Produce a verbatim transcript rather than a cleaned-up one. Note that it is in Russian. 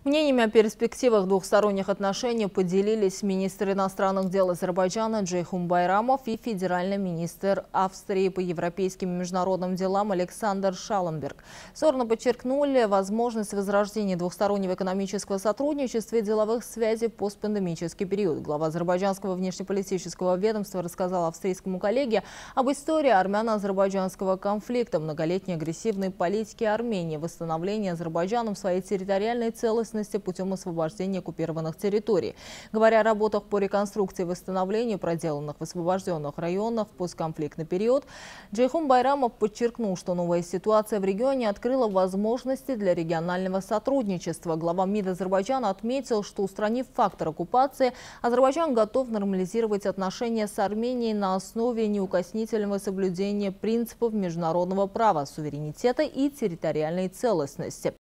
Мнениями о перспективах двухсторонних отношений поделились министр иностранных дел Азербайджана Джейхун Байрамов и федеральный министр Австрии по европейским и международным делам Александр Шалленберг. Стороны подчеркнули возможность возрождения двухстороннего экономического сотрудничества и деловых связей в постпандемический период. Глава азербайджанского внешнеполитического ведомства рассказал австрийскому коллеге об истории армяно-азербайджанского конфликта, многолетней агрессивной политики Армении, восстановлении Азербайджаном своей территориальной целостности путем освобождения оккупированных территорий. Говоря о работах по реконструкции и восстановлению, проделанных в освобожденных районах в постконфликтный период, Джейхун Байрамов подчеркнул, что новая ситуация в регионе открыла возможности для регионального сотрудничества. Глава МИД Азербайджана отметил, что, устранив фактор оккупации, Азербайджан готов нормализировать отношения с Арменией на основе неукоснительного соблюдения принципов международного права, суверенитета и территориальной целостности.